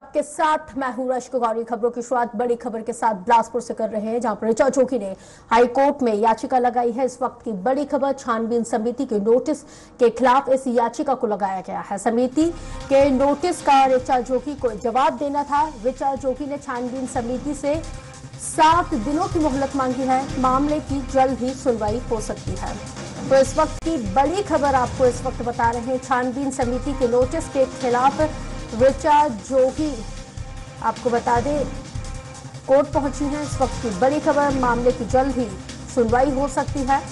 आपके साथ मैं हूं रश्क गौरी। खबरों की शुरुआत बड़ी खबर के साथ बिलासपुर से कर रहे हैं, जहां पर ऋचा जोगी ने हाई कोर्ट में याचिका लगाई है। इस वक्त की बड़ी खबर, छानबीन समिति के नोटिस के खिलाफ इस याचिका को लगाया गया है। समिति के नोटिस का ऋचा जोगी को जवाब देना था। ऋचा जोगी ने छानबीन समिति से 7 दिनों की मोहलत मांगी है। मामले की जल्द ही सुनवाई हो सकती है। तो इस वक्त की बड़ी खबर आपको इस वक्त बता रहे हैं, छानबीन समिति के नोटिस के खिलाफ ऋचा जोगी, आपको बता दें, कोर्ट पहुंची हैं। इस वक्त की बड़ी खबर, मामले की जल्द ही सुनवाई हो सकती है।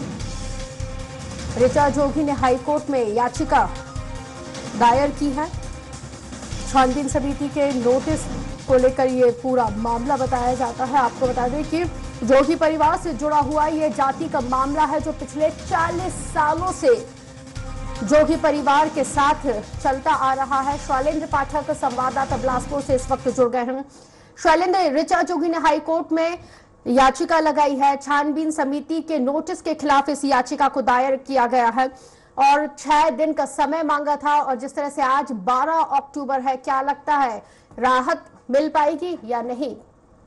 ऋचा जोगी ने हाई कोर्ट में याचिका दायर की है। छानबीन समिति के नोटिस को लेकर ये पूरा मामला बताया जाता है। आपको बता दें कि जोगी परिवार से जुड़ा हुआ ये जाति का मामला है, जो पिछले 40 सालों से जोगी परिवार के साथ चलता आ रहा है। शैलेंद्र पाठक संवाददाता बिलासपुर से इस वक्त जुड़ गए हैं। शैलेंद्र, ऋचा जोगी ने हाई कोर्ट में याचिका लगाई है। छानबीन समिति के नोटिस के खिलाफ इस याचिका को दायर किया गया है और 6 दिन का समय मांगा था। और जिस तरह से आज 12 अक्टूबर है, क्या लगता है राहत मिल पाएगी या नहीं?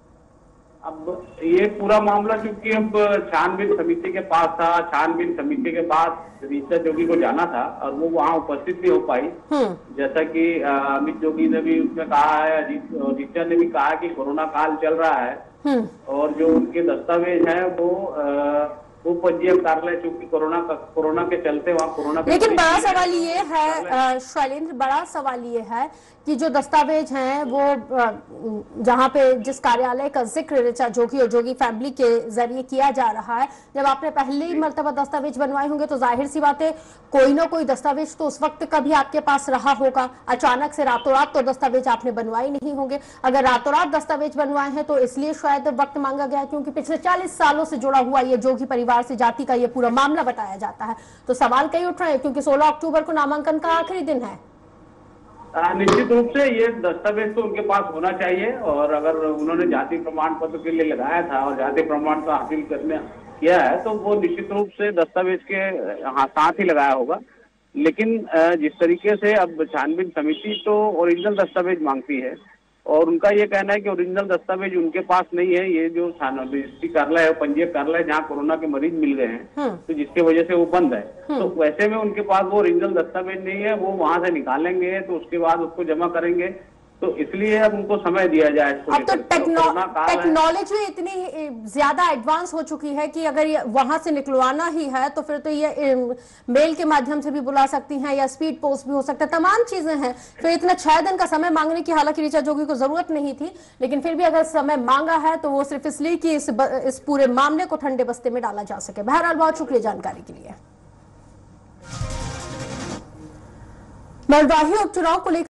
अब ये पूरा मामला चूंकि अब छानबीन समिति के पास था, छानबीन समिति के पास ऋचा जोगी को जाना था और वो वहाँ उपस्थित नहीं हो पाई। जैसा कि अमित जोगी ने भी उसमें कहा है, ऋचा ने भी कहा कि कोरोना काल चल रहा है और जो उनके दस्तावेज हैं वो पंजीयन कार्यालय, चूंकि कोरोना के चलते वहाँ कोरोना। लेकिन बड़ा सवाल ये है शैलेंद्र, बड़ा सवाल ये है कि जो दस्तावेज हैं वो जहां पे जिस कार्यालय का जिक्र ऋचा जोगी और जोगी फैमिली के जरिए किया जा रहा है, जब आपने पहली मर्तबा दस्तावेज बनवाए होंगे तो जाहिर सी बात है कोई ना कोई दस्तावेज तो उस वक्त का भी आपके पास रहा होगा। अचानक से रातों रात तो दस्तावेज आपने बनवाए नहीं होंगे। अगर रातों रात दस्तावेज बनवाए हैं तो इसलिए शायद वक्त मांगा गया, क्योंकि पिछले 40 सालों से जुड़ा हुआ ये जोगी परिवार से जाति का ये पूरा मामला बताया जाता है। तो सवाल कई उठ रहे हैं, क्योंकि 16 अक्टूबर को नामांकन का आखिरी दिन है। निश्चित रूप से ये दस्तावेज तो उनके पास होना चाहिए और अगर उन्होंने जाति प्रमाण पत्र के लिए लगाया था और जाति प्रमाण का हासिल करने किया है तो वो निश्चित रूप से दस्तावेज के साथ ही लगाया होगा। लेकिन जिस तरीके से अब छानबीन समिति तो ओरिजिनल दस्तावेज मांगती है और उनका ये कहना है कि ओरिजिनल दस्तावेज उनके पास नहीं है। ये जो रजिस्ट्री कार्यालय है, पंजीयक कार्यालय, जहाँ कोरोना के मरीज मिल गए हैं तो जिसकी वजह से वो बंद है, तो वैसे में उनके पास वो ओरिजिनल दस्तावेज नहीं है। वो वहां से निकालेंगे तो उसके बाद उसको जमा करेंगे, तो इसलिए अब उनको समय दिया जाए। अब तो टेक्नोलॉजी इतनी ज्यादा एडवांस हो चुकी है कि अगर ये वहां से निकलवाना ही है तो फिर तो ये मेल के माध्यम से भी बुला सकती हैं या स्पीड पोस्ट भी हो सकता है, तमाम चीजें हैं। फिर इतना 6 दिन का समय मांगने की हालांकि ऋचा जोगी को जरूरत नहीं थी, लेकिन फिर भी अगर समय मांगा है तो वो सिर्फ इसलिए कि इस पूरे मामले को ठंडे बस्ते में डाला जा सके। बहरहाल बहुत शुक्रिया जानकारी के लिए। मरवाही उपचुनाव को लेकर